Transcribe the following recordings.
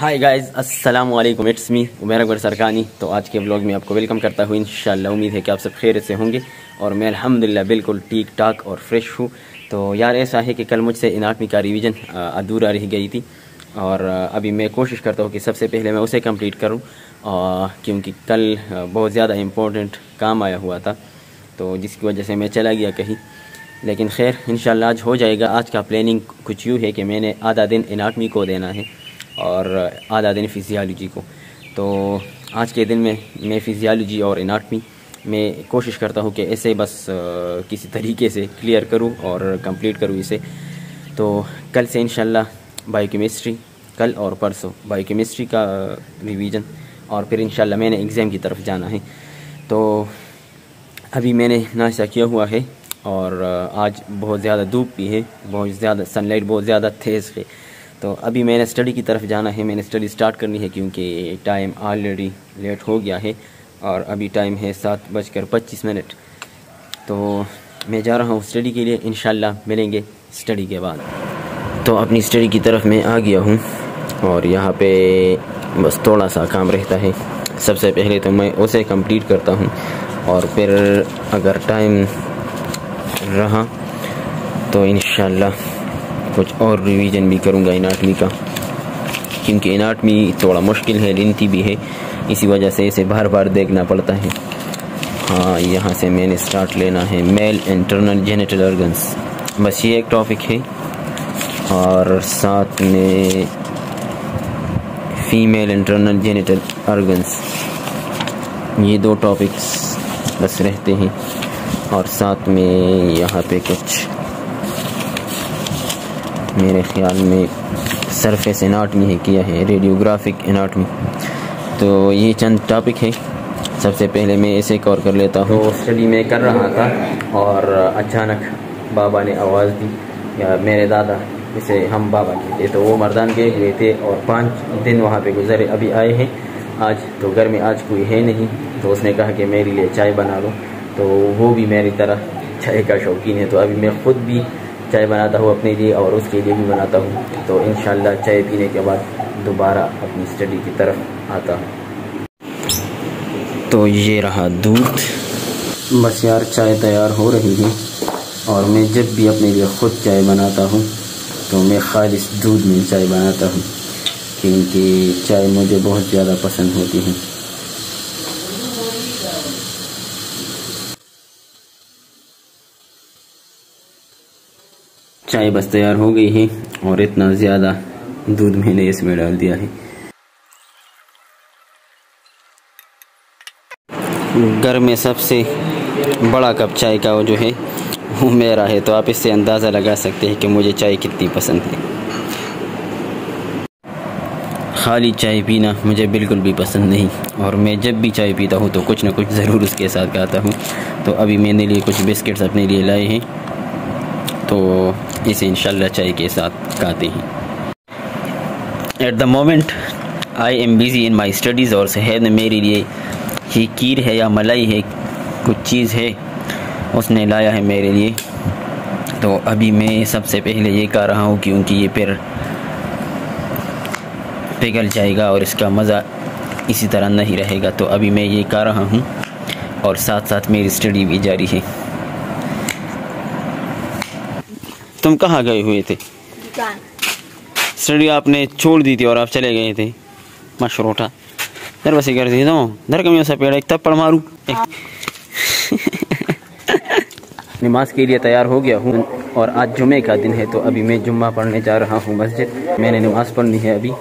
हाय guys, अस्सलाम वालेकुम, it's me Umar Akbar Sarkani. तो आज के व्लॉग में आपको वेलकम करता हूँ। इंशाल्लाह उम्मीद है कि आप सब खैरियत से होंगे और मैं अल्हम्दुलिल्लाह बिल्कुल ठीक ठाक और फ्रेश हूँ। तो यार ऐसा है कि कल मुझसे एनाटमी का रिवीजन अधूरा रह गई थी और अभी मैं कोशिश करता हूँ कि सबसे पहले मैं उसे कंप्लीट करूँ, क्योंकि कल बहुत ज़्यादा इम्पोर्टेंट काम आया हुआ था, तो जिसकी वजह से मैं चला गया कहीं। लेकिन खैर इंशाल्लाह आज हो जाएगा। आज का प्लानिंग कुछ यूँ है कि मैंने आधा दिन एनाटमी को देना है और आधा दिन फिजियोलॉजी को। तो आज के दिन में मैं फिजियोलॉजी और एनाटमी में कोशिश करता हूँ कि ऐसे बस किसी तरीके से क्लियर करूँ और कंप्लीट करूँ इसे। तो कल से इंशाल्लाह बायोकेमिस्ट्री, कल और परसों बायोकेमिस्ट्री का रिवीजन और फिर इंशाल्लाह मैंने एग्ज़ाम की तरफ जाना है। तो अभी मैंने नाश्ता किया हुआ है और आज बहुत ज़्यादा धूप भी है, बहुत ज़्यादा सनलाइट बहुत ज़्यादा तेज़ है। तो अभी मैंने स्टडी की तरफ जाना है, मैंने स्टडी स्टार्ट करनी है क्योंकि टाइम ऑलरेडी लेट हो गया है और अभी टाइम है 7:25। तो मैं जा रहा हूँ स्टडी के लिए। इंशाल्लाह मिलेंगे स्टडी के बाद। तो अपनी स्टडी की तरफ मैं आ गया हूँ और यहाँ पे बस थोड़ा सा काम रहता है। सबसे पहले तो मैं उसे कंप्लीट करता हूँ और फिर अगर टाइम रहा तो इंशाल्लाह कुछ और रिवीजन भी करूँगा एनाटमी का, क्योंकि एनाटमी थोड़ा मुश्किल है, लेंथी भी है, इसी वजह से इसे बार बार देखना पड़ता है। हाँ, यहाँ से मैंने स्टार्ट लेना है मेल इंटरनल जेनिटल ऑर्गन्स। बस ये एक टॉपिक है और साथ में फीमेल इंटरनल जेनिटल ऑर्गन्स, ये दो टॉपिक्स बस रहते हैं। और साथ में यहाँ पे कुछ मेरे ख़्याल में सरफेस एनाटमी है किया है, रेडियोग्राफिक एनाटमी। तो ये चंद टॉपिक है। सबसे पहले मैं इसे कवर कर लेता हूँ। तो स्टडी में कर रहा था और अचानक बाबा ने आवाज़ दी, या मेरे दादा, इसे हम बाबा कहते, तो वो मर्दान गए हुए थे और 5 दिन वहाँ पे गुजरे, अभी आए हैं आज। तो घर में आज कोई है नहीं, तो उसने कहा कि मेरे लिए चाय बना लो। तो वो भी मेरी तरह चाय का शौकीन है, तो अभी मैं ख़ुद भी चाय बनाता हूँ अपने लिए और उसके लिए भी बनाता हूँ। तो इंशाल्लाह चाय पीने के बाद दोबारा अपनी स्टडी की तरफ आता हूँ। तो ये रहा दूध। बस यार चाय तैयार हो रही है और मैं जब भी अपने लिए ख़ुद चाय बनाता हूँ तो मैं खालिस दूध में चाय बनाता हूँ, क्योंकि चाय मुझे बहुत ज़्यादा पसंद होती है। चाय बस तैयार हो गई है और इतना ज़्यादा दूध मैंने इसमें डाल दिया है। घर में सबसे बड़ा कप चाय का वो जो है वो मेरा है, तो आप इससे अंदाज़ा लगा सकते हैं कि मुझे चाय कितनी पसंद है। खाली चाय पीना मुझे बिल्कुल भी पसंद नहीं, और मैं जब भी चाय पीता हूँ तो कुछ ना कुछ ज़रूर उसके साथ खाता हूँ। तो अभी मैंने लिए कुछ बिस्किट्स अपने लिए लाए हैं, तो इसे इंशाल्लाह चाय के साथ खाते हैं। At the moment I am busy in my studies. और शहर ने मेरे लिए ये खीर है या मलाई है, कुछ चीज़ है, उसने लाया है मेरे लिए। तो अभी मैं सबसे पहले ये खा रहा हूँ, क्योंकि ये फिर पिघल जाएगा और इसका मज़ा इसी तरह नहीं रहेगा। तो अभी मैं ये खा रहा हूँ और साथ साथ मेरी स्टडी भी जारी है। तुम कहाँ गए हुए थे? स्टडी आपने छोड़ दी थी और आप चले गए थे। मशरूटा दर बसी कर दी, तो दर कमियों से पेड़ एक थप्पड़ मारूं। नमाज के लिए तैयार हो गया हूँ और आज जुमे का दिन है, तो अभी मैं जुम्मा पढ़ने जा रहा हूँ मस्जिद। मैंने नमाज पढ़नी है अभी।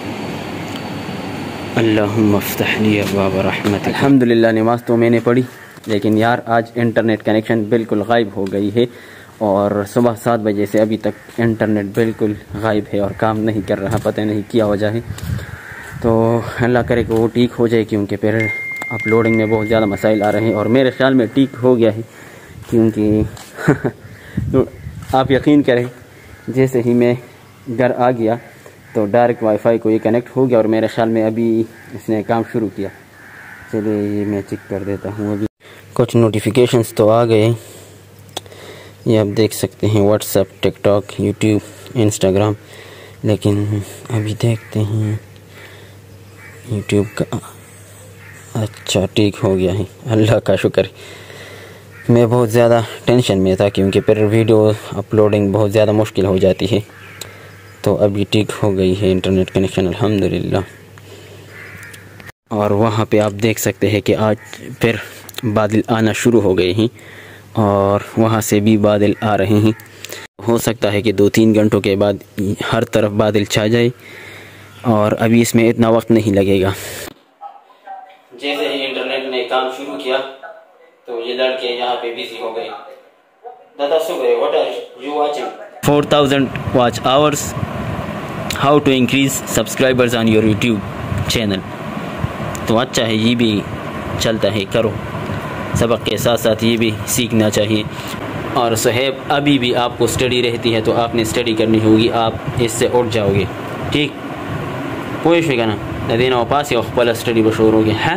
अल्लाहुम्मा फ़्तह ली अब्वाब रहमतिक। अल्हम्दुलिल्लाह नमाज तो मैंने पढ़ी, लेकिन यार आज इंटरनेट कनेक्शन बिल्कुल गायब हो गई है और सुबह 7 बजे से अभी तक इंटरनेट बिल्कुल गायब है और काम नहीं कर रहा, पता नहीं क्या वजह है। तो अल्लाह करे कि वो ठीक हो जाए, क्योंकि फिर अपलोडिंग में बहुत ज़्यादा मसाइल आ रहे हैं और मेरे ख्याल में ठीक हो गया है, क्योंकि तो आप यकीन करें, जैसे ही मैं घर आ गया तो डायरेक्ट वाईफाई को ये कनेक्ट हो गया और मेरे ख्याल में अभी इसने काम शुरू किया। चलिए ये मैं चेक कर देता हूँ। अभी कुछ नोटिफिकेशंस तो आ गए, ये आप देख सकते हैं, व्हाट्सएप, टिकटॉक, यूट्यूब, इंस्टाग्राम। लेकिन अभी देखते हैं यूट्यूब का अच्छा ठीक हो गया है, अल्लाह का शुक्र। मैं बहुत ज़्यादा टेंशन में था क्योंकि फिर वीडियो अपलोडिंग बहुत ज़्यादा मुश्किल हो जाती है। तो अभी ठीक हो गई है इंटरनेट कनेक्शन अल्हम्दुलिल्लाह। और वहाँ पे आप देख सकते हैं कि आज फिर बादल आना शुरू हो गए हैं और वहाँ से भी बादल आ रहे हैं। हो सकता है कि 2-3 घंटों के बाद हर तरफ बादल छा जाए और अभी इसमें इतना वक्त नहीं लगेगा। जैसे ही इंटरनेट ने काम शुरू किया तो ये लड़के यहाँ पे बिजी हो गए। दादा सुबह what are you watching? 4000 watch hours, how to increase subscribers on your YouTube channel. तो अच्छा है, ये भी चलता है, करो। सबक के साथ साथ ये भी सीखना चाहिए। और सुहेब अभी भी आपको स्टडी रहती है तो आपने स्टडी करनी होगी, आप इससे उठ जाओगे। ठीक कोशिश भी करना देना पास या पहला स्टडी बशोर हो गया है।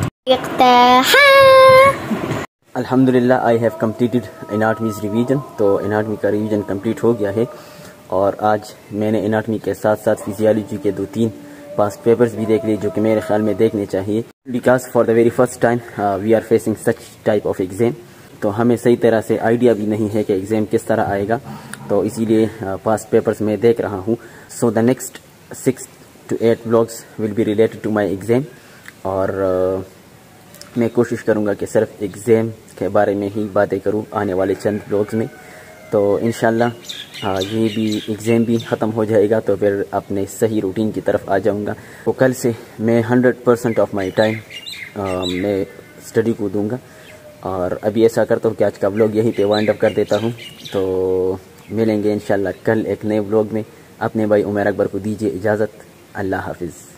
अल्हम्दुलिल्लाह I have completed anatomy's revision. तो एनाटमी का रिवीजन कंप्लीट हो गया है और आज मैंने एनाटमी के साथ साथ फिजियोलॉजी के 2-3 पास्ट पेपर्स भी देख लिए जो कि मेरे ख्याल में देखने चाहिए। Because for the very first time we are facing such type of exam. तो हमें सही तरह से आइडिया भी नहीं है कि एग्ज़ाम किस तरह आएगा, तो इसीलिए पास्ट पेपर्स मैं देख रहा हूँ। So the next 6 to 8 vlogs will be related to my exam. और मैं कोशिश करूँगा कि सिर्फ एग्ज़ाम के बारे में ही बातें करूँ आने वाले चंद व्लॉग्स में। तो इंशाल्लाह ये भी एग्ज़ाम भी ख़त्म हो जाएगा तो फिर अपने सही रूटीन की तरफ आ जाऊँगा। तो कल से मैं 100% ऑफ माई टाइम मैं स्टडी को दूँगा। और अभी ऐसा करता हूँ कि आज का व्लॉग यहीं पे वाइंड अप कर देता हूँ। तो मिलेंगे इंशाल्लाह कल एक नए व्लॉग में। अपने भाई उमर अकबर को दीजिए इजाज़त। अल्लाह हाफिज़।